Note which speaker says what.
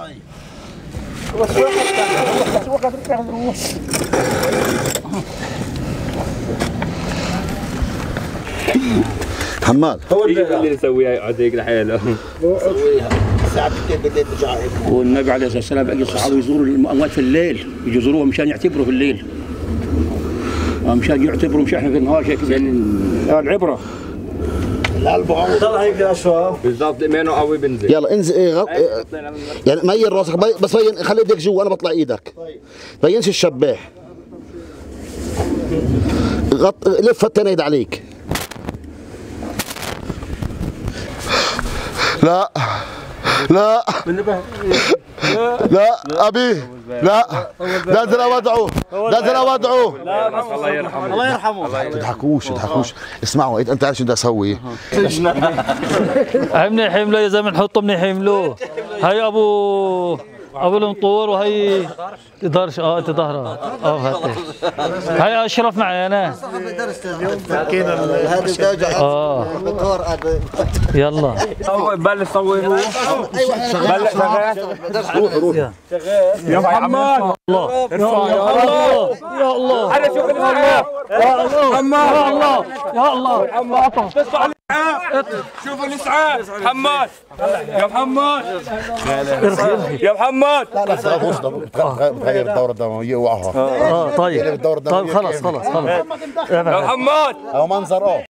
Speaker 1: حماد
Speaker 2: هو اللي نسويها عاديك لحاله.
Speaker 3: نسويها الساعة 2 بالليل نرجع.
Speaker 4: والنبي عليه الصلاة والسلام بقي الصحابة يزوروا الأموات في الليل، يزوروها مشان يعتبروا في الليل. مشان يعتبروا مش احنا في النهار شيء العبرة.
Speaker 3: طلع هيك اشواف
Speaker 2: بالضبط ايمانه قوي بنزل.
Speaker 1: يلا انزل يعني ميل راسك بس بين، خلي ايدك جوا انا بطلع ايدك. بينش الشباح. لف التنيد عليك. لا لا لا ابي لا نازل اودعه نازل اودعه.
Speaker 2: الله يرحمه
Speaker 3: الله يرحمه.
Speaker 1: ما تضحكوش اسمعوا انت عارف شو بدي اسوي؟
Speaker 5: مني حمله يا زلمه نحطه مني حملوه. هي ابو المطور وهي تدرش انت ظهرها هي اشرف معي انا.
Speaker 3: هذا توجع يلا
Speaker 2: بلش صوي بلش شغال يا محمد.
Speaker 5: الله يا الله
Speaker 2: انا شوف الاسعاف
Speaker 5: يا الله يا الله
Speaker 2: شوف الاسعاف حماد يا محمد يا محمد.
Speaker 1: بتغير الدورة الدموية وقعها.
Speaker 5: طيب خلاص
Speaker 2: يا محمد
Speaker 1: او منظر